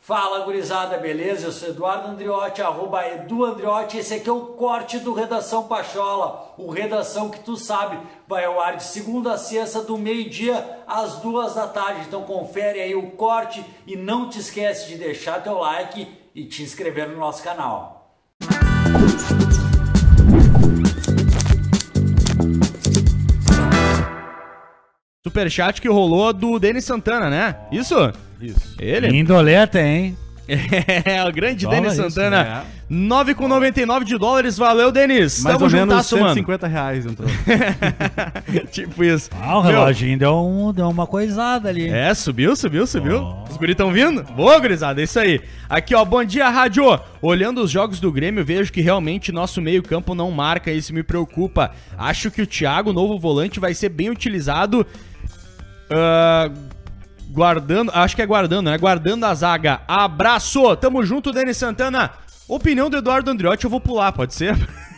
Fala, gurizada, beleza? Eu sou Eduardo Andriotti, @EduAndriotti. Esse aqui é o corte do Redação Pachola. O Redação que tu sabe vai ao ar de segunda a sexta, do meio-dia às 2 da tarde. Então confere aí o corte e não te esquece de deixar teu like e te inscrever no nosso canal. Superchat que rolou do Denis Santana, né? Isso? Isso. Ele? Indoleta, hein? É, o grande Fala Denis isso, Santana. 9,99 de dólares. Valeu, Denis. Mais Tamo ou menos juntasso, mano. R$150 entrou. Tipo isso. Ah, o reloginho deu uma coisada ali. É, subiu. Oh. Os guris tão vindo? Boa, gurizada, é isso aí. Aqui, ó, bom dia, rádio. Olhando os jogos do Grêmio, vejo que realmente nosso meio-campo não marca, isso me preocupa. Acho que o Thiago, novo volante, vai ser bem utilizado. Guardando a zaga. Abraço, tamo junto, Denis Santana. Opinião do Eduardo Andriotti, eu vou pular, pode ser?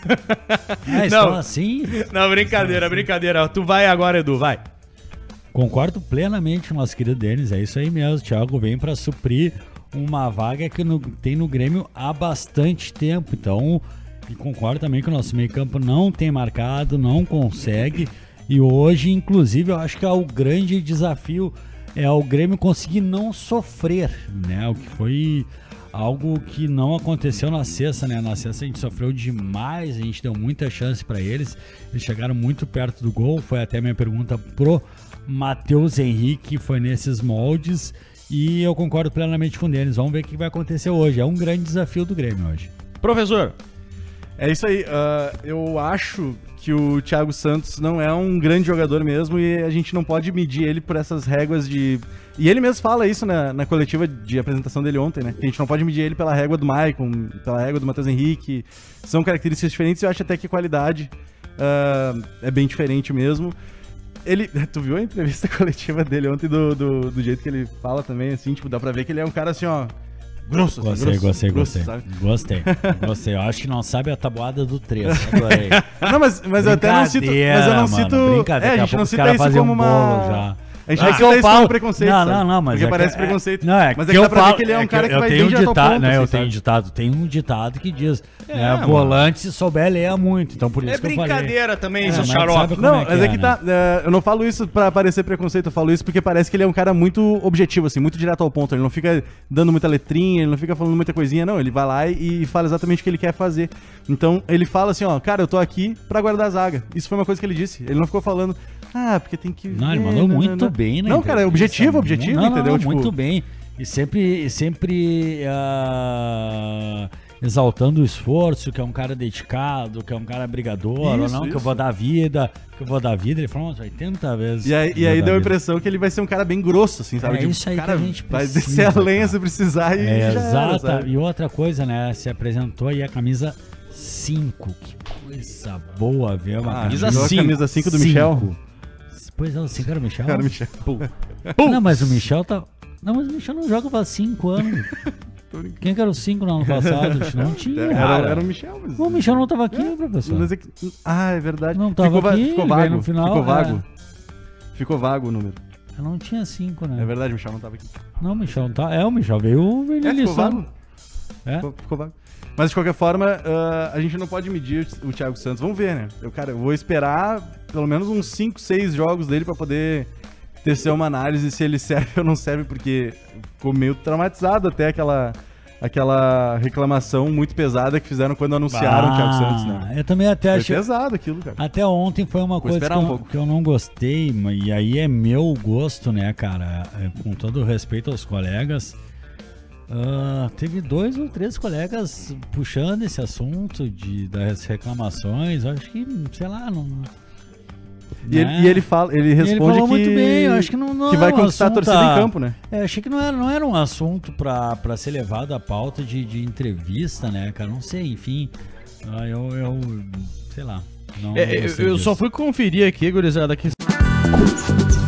Não, assim? Não, brincadeira. Tu vai agora, Edu, vai. Concordo plenamente com o nosso querido Denis, é isso aí mesmo. O Thiago vem pra suprir uma vaga que tem no Grêmio há bastante tempo. Então, e concordo também que o nosso meio campo não tem marcado, não consegue. E hoje, inclusive, eu acho que é o grande desafio é o Grêmio conseguir não sofrer, né? O que foi algo que não aconteceu na sexta, né? Na sexta a gente sofreu demais, a gente deu muita chance para eles. Eles chegaram muito perto do gol. Foi até minha pergunta pro Matheus Henrique, foi nesses moldes. E eu concordo plenamente com eles. Vamos ver o que vai acontecer hoje. É um grande desafio do Grêmio hoje. Professor. É isso aí. Eu acho que o Thiago Santos não é um grande jogador mesmo e a gente não pode medir ele por essas réguas de... E ele mesmo fala isso na coletiva de apresentação dele ontem, né? Que a gente não pode medir ele pela régua do Maicon, pela régua do Matheus Henrique. São características diferentes e eu acho até que a qualidade é bem diferente mesmo. Tu viu a entrevista coletiva dele ontem do jeito que ele fala também, assim, tipo, dá pra ver que ele é um cara assim, ó... Grosso. Gostei. Eu acho que não sabe a tabuada do 3. Adorei. Não, mas eu até não cito. Mas eu não cito. A gente não cita isso como uma. A gente não cita isso como preconceito. Não, mas. Porque parece preconceito. Não, mas é que dá pra ver que ele é um cara que vai bem de autoponto. Eu tenho ditado. Tem um ditado que diz: volante, se souber, leia muito. Então por isso que eu falei. É brincadeira também, seu xarope. Não, mas é que tá. Eu não falo isso pra parecer preconceito, eu falo isso porque parece que ele é um cara muito objetivo, assim, muito direto ao ponto. Ele não fica dando muita letrinha, ele não fica falando muita coisinha, não. Ele vai lá e fala exatamente o que ele quer fazer. Então ele fala assim: ó, cara, eu tô aqui pra guardar a zaga. Isso foi uma coisa que ele disse. Ele não ficou falando. Porque tem que... Não, ele mandou muito bem, né? Não, cara, é objetivo, entendeu? Tipo... Muito bem. E sempre exaltando o esforço, que é um cara dedicado, que é um cara brigador, isso, ou não, que eu vou dar vida, Ele falou umas 80 vezes. E aí deu a impressão que ele vai ser um cara bem grosso, assim, sabe? É isso aí cara, que a gente vai descer a lenha se precisar e já exato. Era, e outra coisa, né? Se apresentou aí a camisa 5. Que coisa boa ver uma camisa 5. A camisa 5 do Michel? Pois é, o 5 era o Michel? Era o Michel. Não, mas o Michel tá... Não, mas o Michel não joga faz 5 anos. Quem que era o 5 no ano passado? Não tinha. Era o Michel. Mas... O Michel não tava aqui, professor. Mas é que... é verdade. Não tava aqui. Ficou vago. No final, Ficou vago o número. Eu não tinha 5, né? É verdade, o Michel não tava aqui. Não, o Michel tá... o Michel veio ficou vago. Ficou vago. Mas de qualquer forma, a gente não pode medir o Thiago Santos. Vamos ver, né? Eu vou esperar pelo menos uns 5, 6 jogos dele pra poder tecer uma análise se ele serve ou não serve, porque ficou meio traumatizado até aquela reclamação muito pesada que fizeram quando anunciaram o Thiago Santos, né? Eu também até achei... Foi pesado aquilo, cara. Até ontem foi uma coisa que eu não gostei, e aí é meu gosto, né, cara? Com todo o respeito aos colegas... teve 2 ou 3 colegas puxando esse assunto das reclamações. Eu acho que, sei lá, não. E ele responde que muito bem. Eu acho que não que vai conquistar a torcida em campo, né? Achei que não era um assunto pra ser levado à pauta de entrevista, né, cara? Não sei, enfim. Eu sei lá. Eu só fui conferir aqui, gurizada, que